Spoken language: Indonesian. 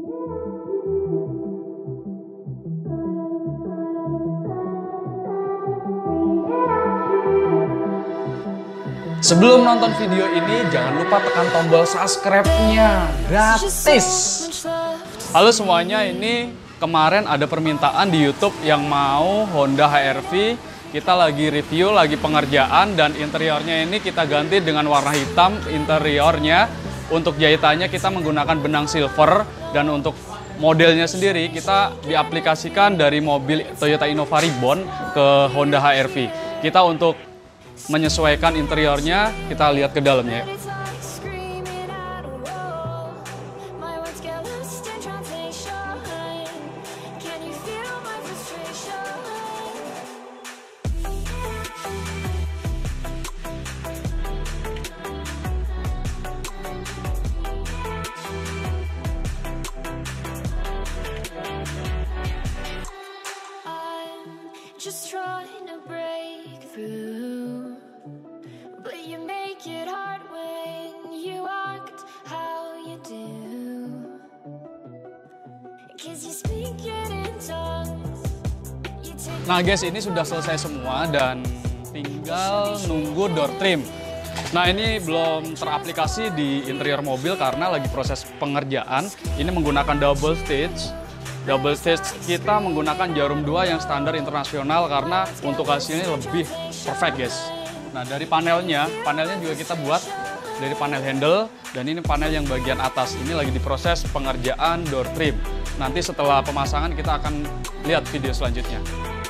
Sebelum nonton video ini, jangan lupa tekan tombol subscribe-nya, gratis. Halo semuanya, ini kemarin ada permintaan di YouTube yang mau Honda HR-V. Kita lagi review, lagi pengerjaan, dan interiornya ini kita ganti dengan warna hitam interiornya. Untuk jahitannya kita menggunakan benang silver, dan untuk modelnya sendiri kita diaplikasikan dari mobil Toyota Innova Reborn ke Honda HR-V. Kita untuk menyesuaikan interiornya, kita lihat ke dalamnya. Just trying to break through, but you make it hard when you act how you do. 'Cause you speak it in tongues. Nah guys, ini sudah selesai semua dan tinggal nunggu door trim. Nah ini belum teraplikasi di interior mobil karena lagi proses pengerjaan. Ini menggunakan double stitch. Double stitch kita menggunakan jarum 2 yang standar internasional karena untuk hasilnya lebih perfect guys. Nah dari panelnya juga kita buat dari panel handle, dan ini panel yang bagian atas. Ini lagi diproses pengerjaan door trim. Nanti setelah pemasangan kita akan lihat video selanjutnya.